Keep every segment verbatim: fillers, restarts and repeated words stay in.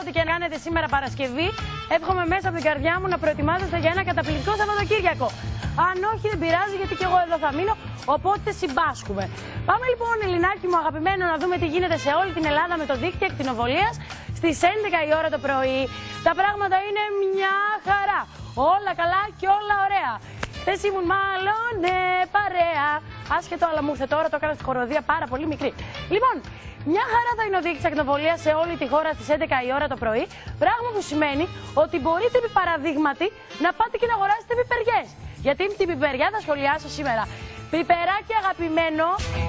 ό,τι και να κάνετε σήμερα Παρασκευή, εύχομαι μέσα από την καρδιά μου να προετοιμάζεστε για ένα καταπληκτικό Σαββατοκύριακο. Αν όχι, δεν πειράζει, γιατί και εγώ εδώ θα μείνω, οπότε συμπάσχουμε. Πάμε λοιπόν, Ελληνάκι μου αγαπημένο, να δούμε τι γίνεται σε όλη την Ελλάδα με το δίκτυο ακτινοβολίας στις έντεκα η ώρα το πρωί. Τα πράγματα είναι μια χαρά. Όλα καλά και όλα ωραία. Χθες ήμουν μάλλον ναι, παρέα. Άσχετο, αλλά μου ήρθε τώρα, το έκανα στη χοροδία πάρα πολύ μικρή. Λοιπόν, μια χαρά θα είναι ο δίκτυος ακτινοβολίας σε όλη τη χώρα στις έντεκα η ώρα το πρωί. Πράγμα που σημαίνει ότι μπορείτε, επί παραδείγματι, να πάτε και να αγοράσετε πιπεριές. Γιατί την πιπεριά θα σχολιάσω σήμερα. Πιπεράκι αγαπημένο.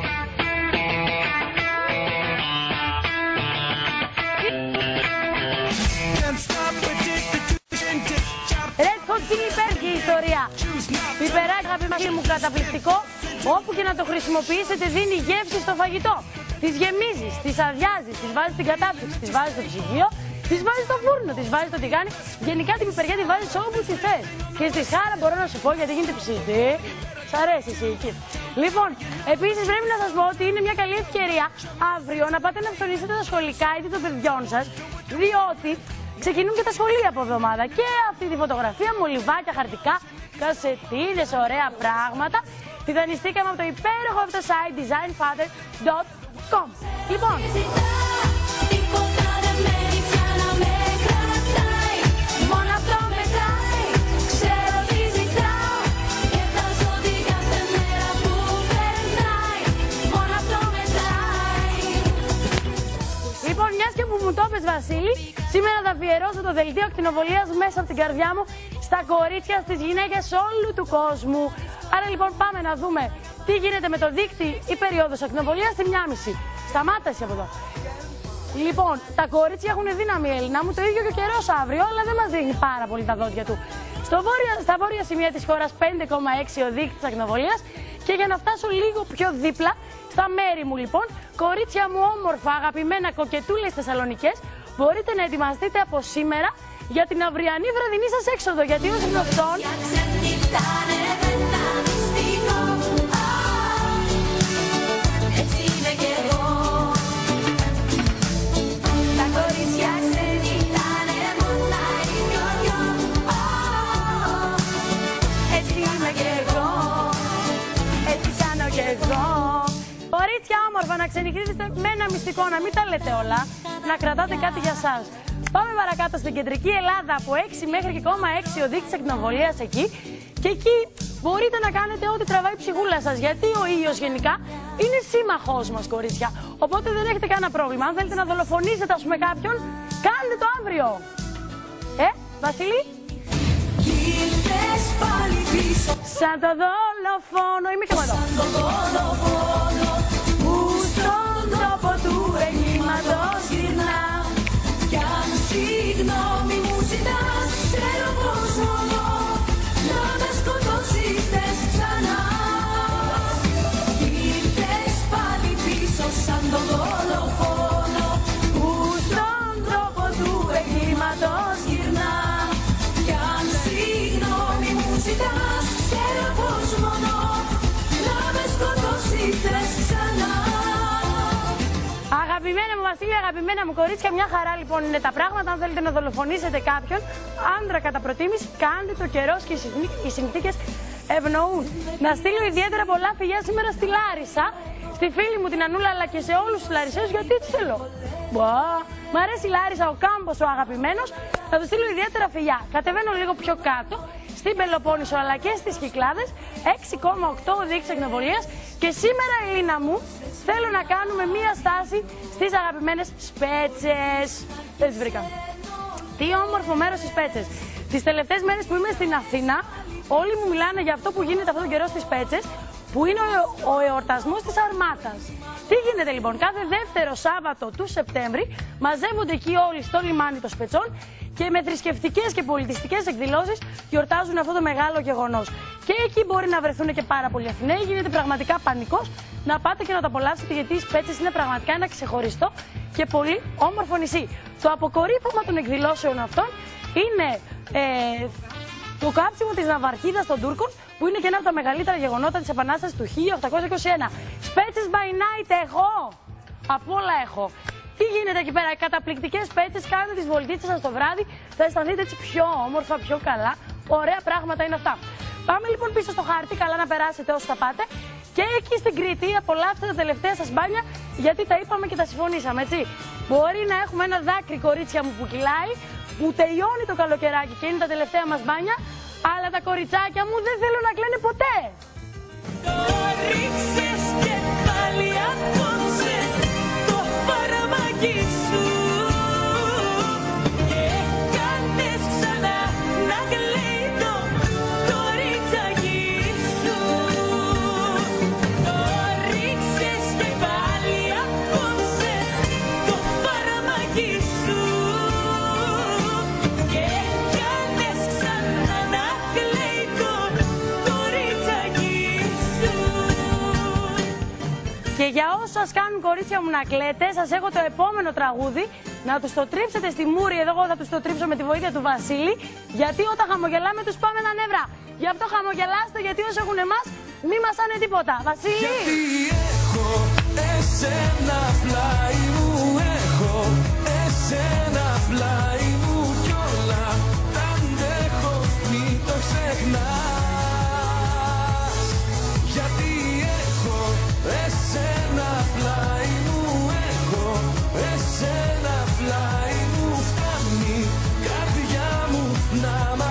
Red Hot Chili Peppers η ιστορία. Πιπεράκι αγαπημένο μου, καταπληκτικό. Όπου και να το χρησιμοποιήσετε δίνει γεύση στο φαγητό. Τις γεμίζεις, τις αδειάζεις, τις βάζεις στην κατάψυξη, τις βάζεις στο ψυγείο, τις βάζεις στο φούρνο, τις βάζεις στο τηγάνι. Γενικά την πιπεριά τη βάζεις όπου τη θες. Και στη χάρα μπορώ να σου πω, γιατί γίνεται ψητή. Σ' αρέσει εσύ εκεί. Λοιπόν, επίσης πρέπει να σας πω ότι είναι μια καλή ευκαιρία αύριο να πάτε να ψωνίσετε τα σχολικά είδη των παιδιών σας, διότι ξεκινούν και τα σχολεία από εβδομάδα. Και αυτή τη φωτογραφία, μολυβάκια, χαρτικά, κασετίδες, ωραία πράγματα. Τη δανειστήκαμε από το υπέροχο αυτό site design father dot com. Λοιπόν, μόνο αυτό μετράει, ξέρω τι ζητάω και θα ζω την κάθε μέρα που περνάει. Μόνο αυτό μετράει. Λοιπόν, μιας και που μου το πες, Βασίλη, σήμερα θα αφιερώσω το δελτίο ακτινοβολίας μέσα από την καρδιά μου στα κορίτσια, στις γυναίκες όλου του κόσμου. Άρα λοιπόν πάμε να δούμε τι γίνεται με το δίκτυ ή περίοδος ακτινοβολίας στη μία και μισή. Σταμάτασε από εδώ. Λοιπόν, τα κορίτσια έχουν δύναμη, Έλληνα μου, το ίδιο και ο καιρός αύριο, αλλά δεν μας δίνει πάρα πολύ τα δόντια του. Στο βόρεια, στα βόρεια σημεία της χώρας πέντε κόμμα έξι ο δείκτης ακτινοβολίας και για να φτάσω λίγο πιο δίπλα, στα μέρη μου λοιπόν, κορίτσια μου όμορφα, αγαπημένα, κοκετούλες Θεσσαλονικές, μπορείτε να ετοιμαστείτε από σήμερα για την αυριανή βραδινή σας έξοδο, γιατί ως γνωστόν κορίτσια όμορφα, να ξενυχτήσετε με ένα μυστικό, να μην τα λέτε όλα, να κρατάτε κάτι για σας. Πάμε παρακάτω στην κεντρική Ελλάδα, από έξι μέχρι και κόμμα έξι ο δείκτης ακτινοβολίας εκεί. Και εκεί μπορείτε να κάνετε ό,τι τραβάει η ψυχούλα σας, γιατί ο ήλιος γενικά είναι σύμμαχός μας, κορίτσια. Οπότε δεν έχετε κανένα πρόβλημα. Αν θέλετε να δολοφονήσετε, ας πούμε, κάποιον, κάντε το αύριο. Ε, Βασίλη? Σαν το δολοφόνο, είμαι και εγώ εδώ. Σαν το δολοφόνο που στον τόπο του εγκλήματος γυρνά. Κι αν συγγνώμη μου ζητάς, ξέρω πως μόνο να με σκοτώσεις θες ξανά. Ήρθες πάλι πίσω σαν το δολοφόνο που στον τόπο του εγκλήματος γυρνά. Κι αν συγγνώμη μου ζητάς, ξέρω πως μόνο να με σκοτώσεις θες ξανά. Αγαπημένα μου Βασίλη, αγαπημένα μου κορίτσια, μια χαρά λοιπόν είναι τα πράγματα. Αν θέλετε να δολοφονήσετε κάποιον, άντρα κατά προτίμηση, κάντε το, καιρός και οι συνθήκες ευνοούν. Να στείλω ιδιαίτερα πολλά φιλιά σήμερα στη Λάρισα, στη φίλη μου την Ανούλα, αλλά και σε όλους τους Λαρισαίους, γιατί έτσι θέλω. Μπα, μ' αρέσει η Λάρισα, ο κάμπος ο αγαπημένος, θα του στείλω ιδιαίτερα φιλιά. Κατεβαίνω λίγο πιο κάτω, στην Πελοπόννησο αλλά και στις Κυκλάδες, έξι κόμμα οκτώ ο δείκτης ακτινοβολίας. Και σήμερα, Ελίνα μου, θέλω να κάνουμε μία στάση στις αγαπημένες Σπέτσες. Δεν τις βρήκαμε. Τι όμορφο μέρος στις Σπέτσες. Τις τελευταίες μέρες που είμαι στην Αθήνα, όλοι μου μιλάνε για αυτό που γίνεται αυτόν τον καιρό στις Σπέτσες, που είναι ο, ο εορτασμός της Αρμάτας. Τι γίνεται λοιπόν? Κάθε δεύτερο Σάββατο του Σεπτέμβρη μαζεύονται εκεί όλοι στο λιμάνι των Σπετσών και με θρησκευτικές και πολιτιστικές εκδηλώσεις γιορτάζουν αυτό το μεγάλο γεγονός. Και εκεί μπορεί να βρεθούν και πάρα πολλοί Αθηναίοι, γίνεται πραγματικά πανικός να πάτε και να το απολαύσετε, γιατί οι Σπέτσες είναι πραγματικά ένα ξεχωριστό και πολύ όμορφο νησί. Το αποκορύφωμα των εκδηλώσεων αυτών είναι ε, το κάψιμο της ναυαρχίδας των Τούρκων, που είναι και ένα από τα μεγαλύτερα γεγονότα της Επανάστασης του χίλια οκτακόσια είκοσι ένα. Σπέτσες by night έχω! Από όλα έχω. Τι γίνεται εκεί πέρα, καταπληκτικές πέτσες, κάνετε τις βολτίτσες σας το βράδυ, θα αισθανθείτε έτσι πιο όμορφα, πιο καλά. Ωραία πράγματα είναι αυτά. Πάμε λοιπόν πίσω στο χάρτη, καλά να περάσετε όσο θα πάτε. Και εκεί στην Κρήτη απολαύστε τα τελευταία σας μπάνια, γιατί τα είπαμε και τα συμφωνήσαμε, έτσι. Μπορεί να έχουμε ένα δάκρυ, κορίτσια μου, που κυλάει, που τελειώνει το καλοκαιράκι και είναι τα τελευταία μας μπάνια, αλλά τα κοριτσάκια μου δεν θέλουν να κλαίνε ποτέ. Το ρίξες και πάλι απόψε το φαρμακί σου και κάνες ξανά να κλαίει το κοριτσάκι σου. Το ρίξες και πάλι απόψε το φαρμακί σου και κάνες ξανά να κλαίει το κοριτσάκι σου. Και για όσους σας κάνουν, κορίτσια μου, να κλαίτε, σας έχω το επόμενο τραγούδι. Να τους το τρίψετε στη μούρη, εδώ εγώ θα τους το τρίψω με τη βοήθεια του Βασίλη. Γιατί όταν χαμογελάμε τους πάμε τα νεύρα. Γι' αυτό χαμογελάστε, γιατί όσοι έχουν εμάς μη μας άνε τίποτα. Βασίλη! Γιατί έχω εσένα πλάι μου, έχω εσένα πλάι μου κι όλα τα αντέχω, μη το ξεχνάς. Γιατί έχω εσένα πλάι μου, έχω εσένα πλάι μου, φτάνει καρδιά μου να μ'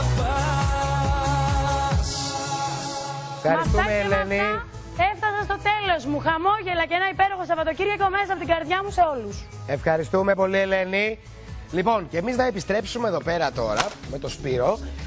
αγαπάς. Ευχαριστούμε, Με αυτά και με Ελένη. αυτά έφτασα στο τέλος μου. Χαμόγελα και ένα υπέροχο Σαββατοκύριακο μέσα από την καρδιά μου σε όλους. Ευχαριστούμε πολύ, Ελένη. Λοιπόν, και εμείς να επιστρέψουμε εδώ πέρα τώρα με το Σπύρο.